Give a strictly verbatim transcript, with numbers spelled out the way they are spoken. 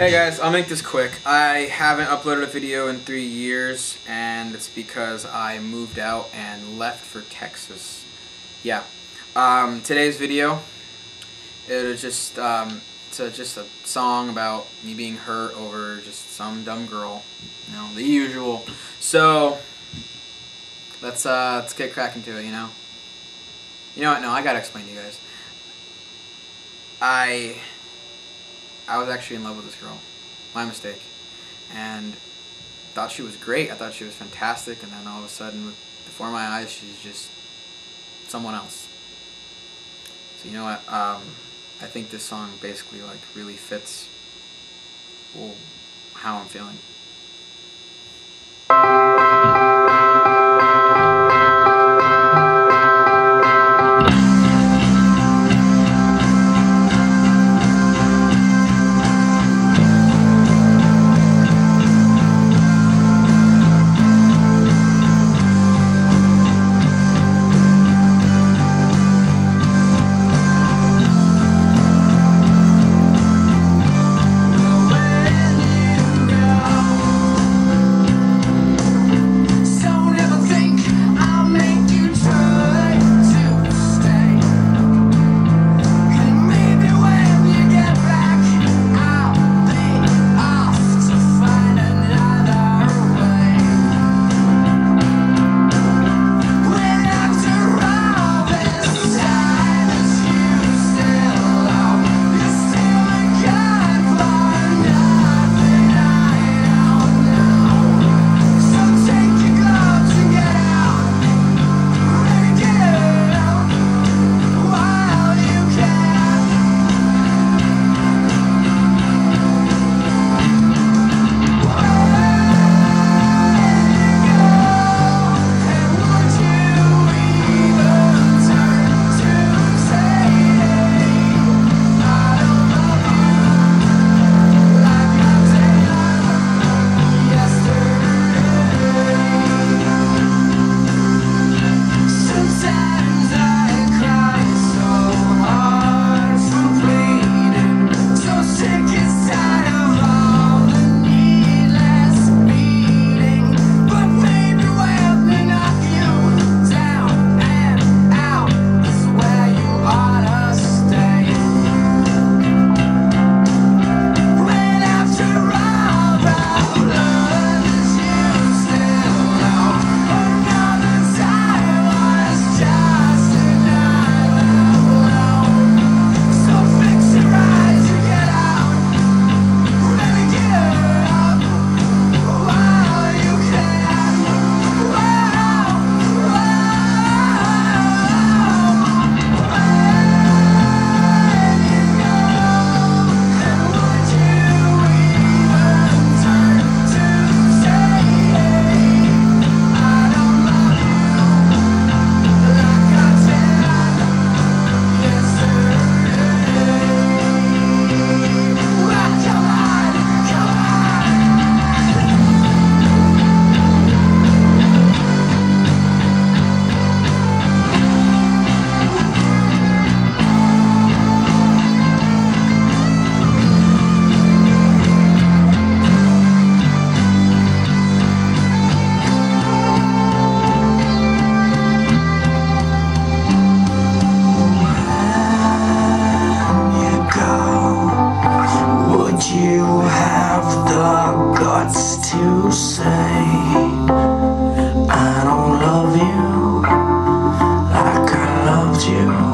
Hey guys, I'll make this quick. I haven't uploaded a video in three years, and it's because I moved out and left for Texas. Yeah. Um, today's video, it was just um, it's a, just a song about me being hurt over just some dumb girl. You know, the usual. So let's uh, let's get cracking to it. You know. You know what? No, I gotta explain to you guys. I. I was actually in love with this girl. My mistake. And thought she was great. I thought she was fantastic. And then all of a sudden, before my eyes, she's just someone else. So you know what? Um, I think this song basically like really fits well, how I'm feeling. To say I don't love you like I loved you.